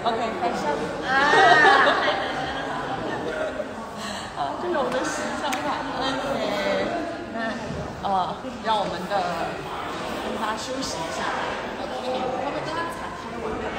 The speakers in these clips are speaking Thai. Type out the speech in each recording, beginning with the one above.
OK， 拍摄啊，这是我们的形象卡。OK， 那让我们的跟他休息一下。OK， 他们刚才拍完了。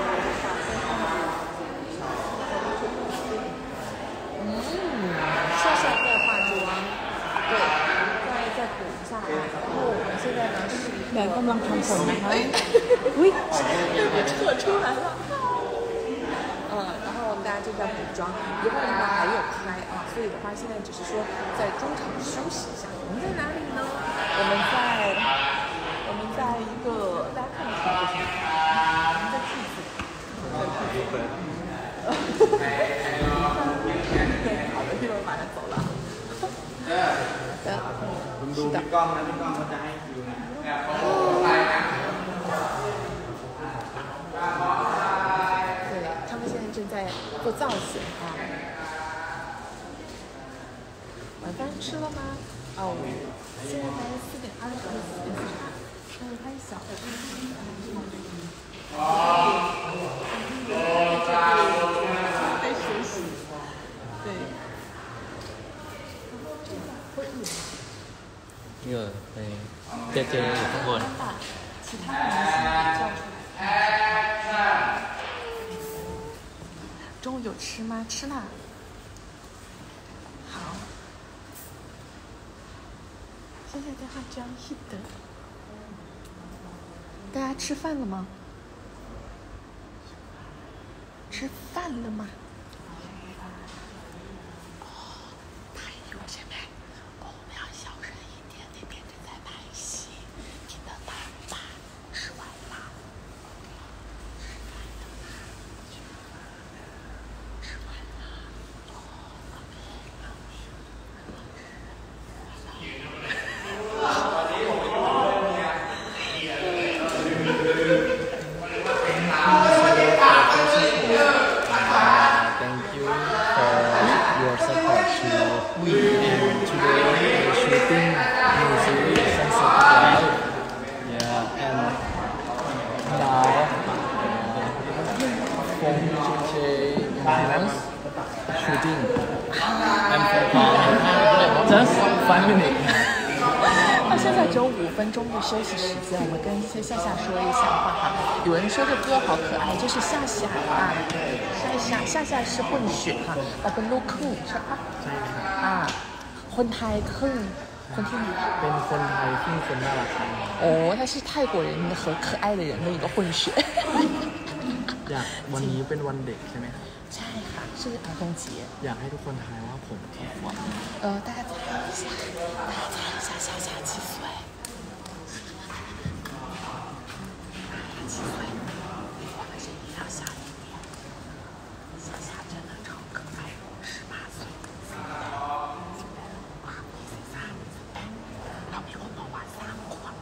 夏夏在化妆，对，再补一下。然后我们现在呢是แดดกำลังทำฝนนะคะอุ้ย被撤出来了。然后我们大家就在补妆，一会儿的话还有拍啊，所以的话现在只是说在中场休息一下。我们在哪里呢？我们在一个大家看得出来是什么？我们在兔子，好的，一会儿马上走了。 คุณดูพี่ก้องนะพี่ก้องเขาจะให้คิวนะ对，他们现在正在做造型啊。晚饭吃了吗？哦，现在才4:20，4:40，还有太小了。在休息。对。 เยอะไปเจออยู่ข้างบน其他的明星也叫出来。中午有吃吗？吃啦。好。现在在化妆，是的。大家吃饭了吗？吃饭了吗？那现在只有5分钟的休息时间，我们跟夏夏说一下话哈。有人说这歌好可爱，就是夏夏啊，夏夏是混血哈，เป็นลูกครึ่งใช่ปะคนไทยครึ่งคนที่เป็นคนไทยที่คนน่ารัก哦，他是泰国人和可爱的人的一个混血。 อยากวันนี้เป็นวันเด็กใช่ไหมครับใช่ค่ะ是儿童节อยากให้ทุกคนทายว่าผมกี่ขวบ大家猜一下夏夏几岁我们是一定要小一点夏夏真的超可爱18岁เรามีคนบอกว่า3 ขวบ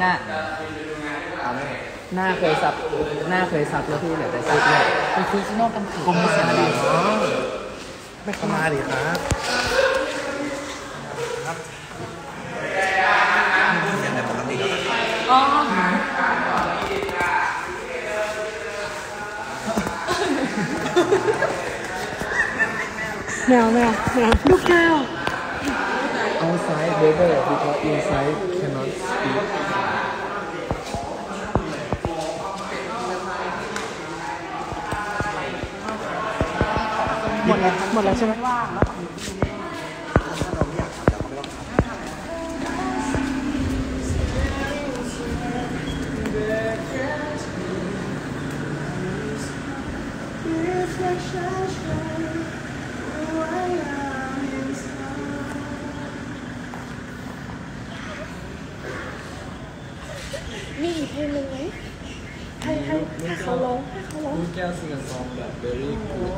หน้าเคยซับแล้วพี่เหลือแต่ซับเลยไปซื้อซิโน่กันสิก็มาดิไม่เข้ามาดิครับอ๋อแมวลูกแก้ว outside better because inside cannot speak หมดแล้วใช่ไหมมีอีกเพลงหนึ่งไหมให้เขาร้องลูกแก้ว sing a song แบบ very good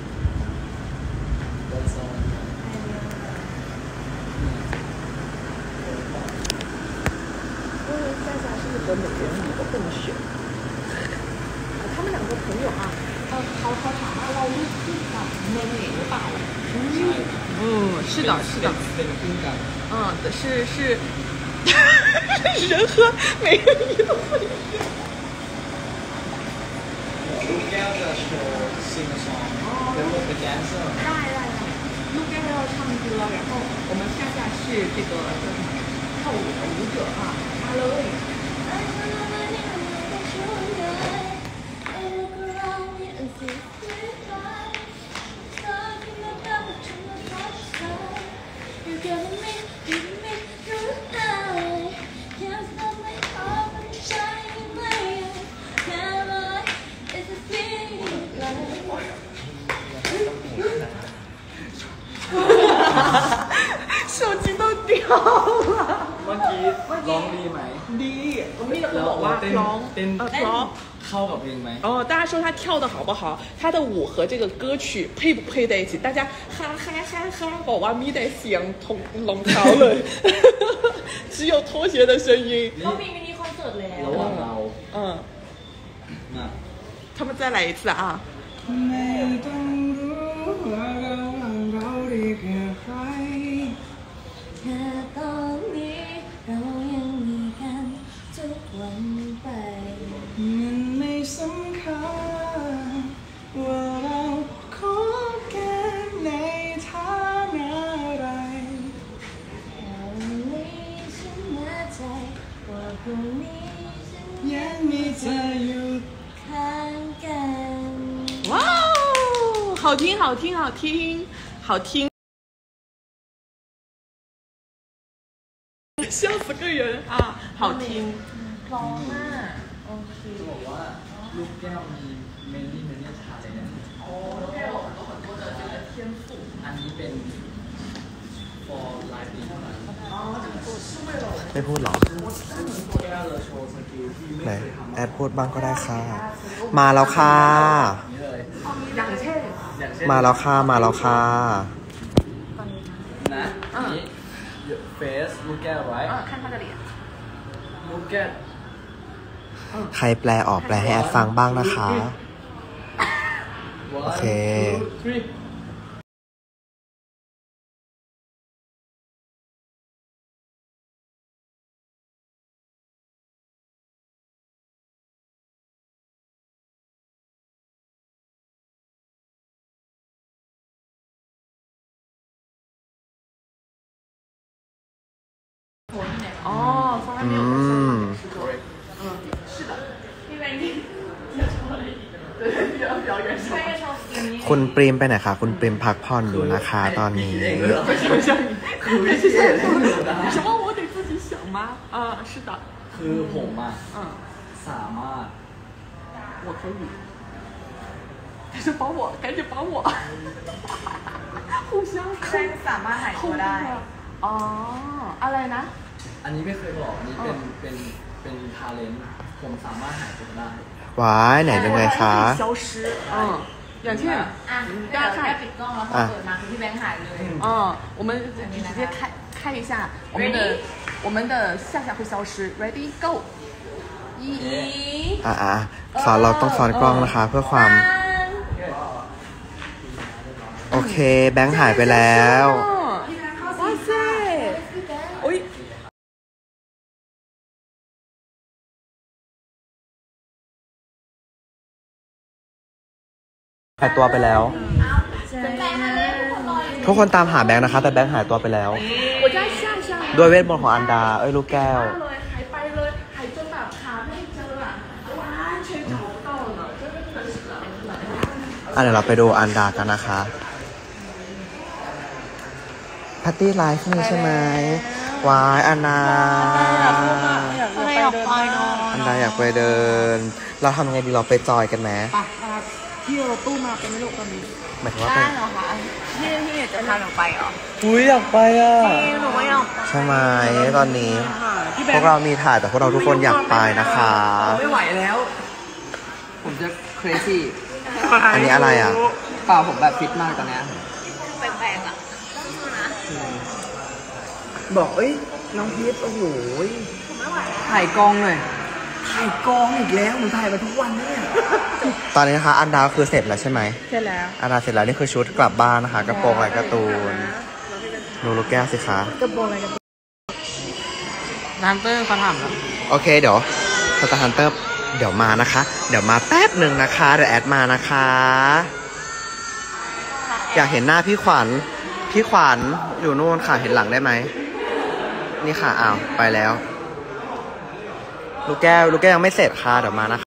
that song 因为夏夏是和每个人一个共选，他们两个朋友啊，เขาถามว่าเราลูกคู่กับเมนเน่หรือเปล่า是的เป็นคู่กัน是人和每个人一个不一样。 ลูกแก้วจะโชว์ sing a song แล้วก็เป็น dancer ได้ลูกแก้ว要唱歌，然后我们夏夏是这个叫什么跳舞的舞者啊，哈喽。手机都掉了。 เมื่อกี้ร้องดีไหมดีนี่เราบอกว่าร้องเพราะเข้ากับเพลงไหม大家说他跳的好不好？他的舞和这个歌曲配不配在一起？大家哈哈哈哈，บอกว่ามีแต่เสียงรองเท้าเลย 只有拖鞋的声音。 เขามีมินิคอนเสิร์ตแล้วระหว่างเรามา他们再来一次啊！ ไม่ต้องรู้ว่าเราดีแค่ใครแค่ตอนนี้เรายังมีกันทุกวันไปมันไม่สำคัญว่าเราคบกันในฐานะอะไรวันนี้ฉันแน่ใจว่าพรุ่งนี้ฉันยังมีเธออยู่ข้างกัน哇哦，好听，好听，好听，好听！笑死个人啊，好听。 พร้อมมากโอเคจะบอกว่าลูกแก้วมีเมนี่ชาเลนจ์อันนี้เป็น for live เท่านั้นไม่พูดหรอแก้วเราโชว์สกิลที่ไม่ไหนเคยทำแอดพูดบ้างก็ได้ค่ะ มาแล้วค่ะนี่เลยอย่างเช่นอย่างเช่นมาแล้วค่ะมาแล้วค่ะนะนี้เฟสลูกแก้วไว้看他的脸。 ลูกแก้วใครแปลออกแปลให้แอดฟังบ้างนะคะ โอเค哦，从来没有在现场试过。是的，因为你对表演上。 คุณปริมไปไหนคะคุณปริมพักผ่อนอยู่นะคะ ตอนนี้什么？我得自己想吗？是的。 คือผมสามารถ我可以。但是帮我，赶紧帮我，互相ใช่สามารถหายตัวได้อ๋ออะไรนะอันนี้ไม่เคยบอกอันนี้เป็นทาเลนต์ผมสามารถหายตัวได้ว้ายไหนยังไงคะอย่างเช่นอ่ะเดี๋ยวแค่ปิดกล้องแล้วพอเปิดมาคือพี่แบงค์หายเลย我们直接开看一下我们的下会消失 ready go สอนเราต้องสอนกล้องนะคะเพื่อความโอเคแบงค์หายไปแล้ว哇塞อุ๊ยหายตัวไปแล้วทุกคนตามหาแบงค์นะคะแต่แบงค์หายตัวไปแล้วด้วยเวทมนต์ของอันดาลูกแก้วเดี๋ยวเราไปดูอันดากันนะคะปาร์ตี้ไลฟ์นี่ใช่ไหมวายอันดาอันดาอยากไปเดินเราทำยังไงดีเราไปจอยกันไหมที่เราตู้มาเป็นลูกตอนนี้หมายถึงว่าไปเหรอคะที่จะพาหนูไปเหรออุ้ยอยากไปหนูไม่อยากใช่ไหมตอนนี้พวกเรามีถ่ายแต่พวกเราทุกคนอยากไปนะคะไม่ไหวแล้วผมจะ crazy อันนี้อะไรเปล่าผมแบบฟิตมากตอนนี้แปลกๆบอกน้องพีทโอ้โหถ่ายกองเลยถ่ายกองอีกแล้วผมถ่ายมาทุกวันเนี่ยตอนนี้นะคะอันดาคือเสร็จแล้วใช่ไหมเสร็จแล้วอันดาเสร็จแล้วนี่คือชุดกลับบ้านนะคะกระโปรงลายการ์ตูนดูลูกแก้วสิคะกระโปรงลายการ์ตูนฮันเตอร์เขาถามแล้วโอเคเดี๋ยวสตาร์ฮันเตอร์เดี๋ยวมานะคะเดี๋ยวมาแป๊บหนึ่งนะคะเดี๋ยวแอดมานะคะอยากเห็นหน้าพี่ขวัญอยู่นู่นค่ะเห็นหลังได้ไหมนี่ค่ะอ้าวไปแล้วลูกแก้วยังไม่เสร็จค่ะเดี๋ยวมานะคะ